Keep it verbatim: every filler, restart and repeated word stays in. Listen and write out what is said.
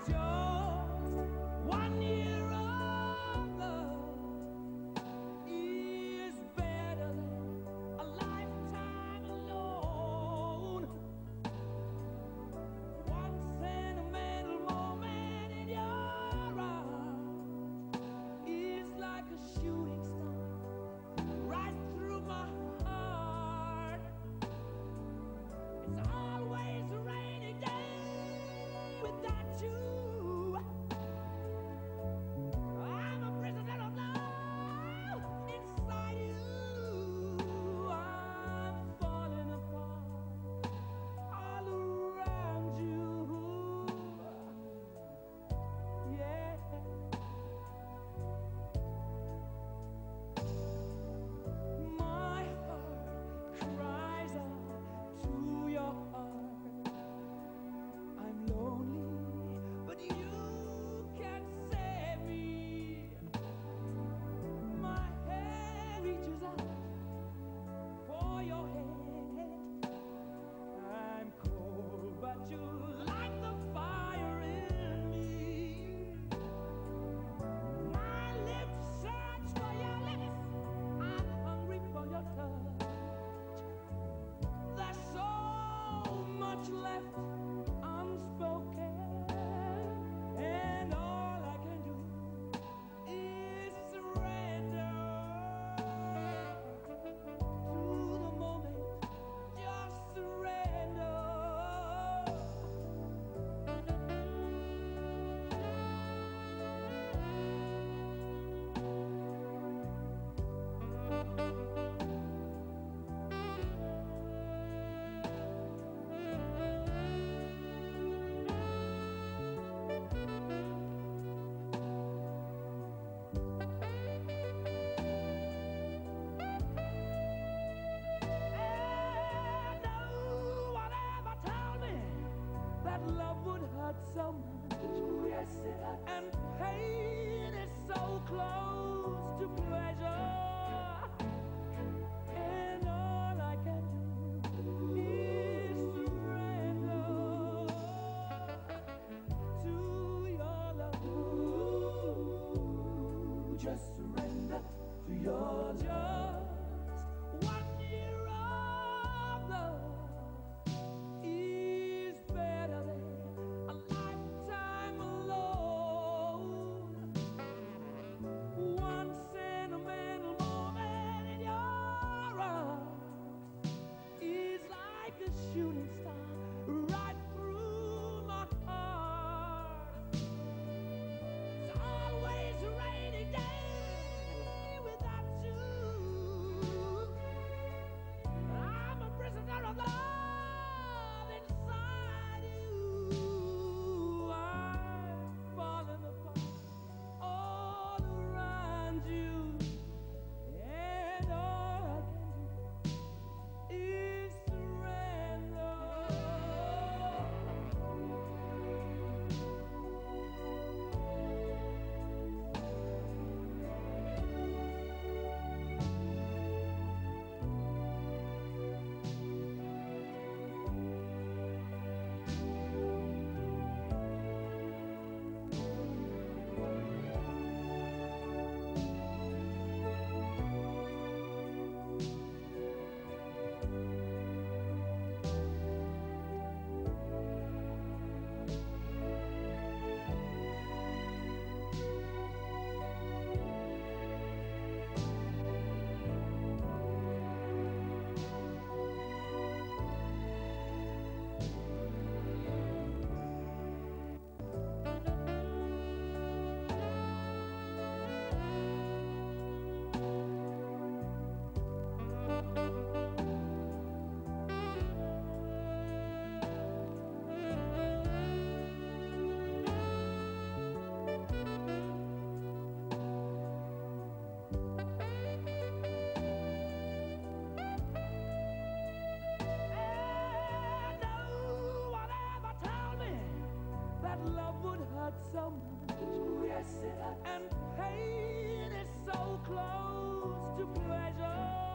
Just one year of love is better than a lifetime alone. One sentimental moment in your arms is like a shooting star right through my heart. It's always a rainy day without you. I'm a prisoner of love inside you. I'm falling apart all around you. Yeah. My heart cries out to your heart. I'm lonely, but you can save me. My hand reaches out for your hand. I'm cold, but you light the fire in me. My lips search for your lips. I'm hungry for your touch. There's so much left unspoken, and all I can do is surrender to the moment. Just surrender. And no one ever told me that love would hurt so much. Oh, yes, it hurts. And pain is so close to pleasure. And all I can do is surrender to your love. Ooh, just surrender to your love. Just one year of love is better than a lifetime alone. One sentimental moment in your arms is like a shooting star right through my heart. It's always a rainy day without you. I'm a prisoner of love inside you. I'm falling apart all around you, and all I can do is surrender. And no one ever told me that love would hurt so much. Oh, yes, it hurts. And pain is so close to pleasure.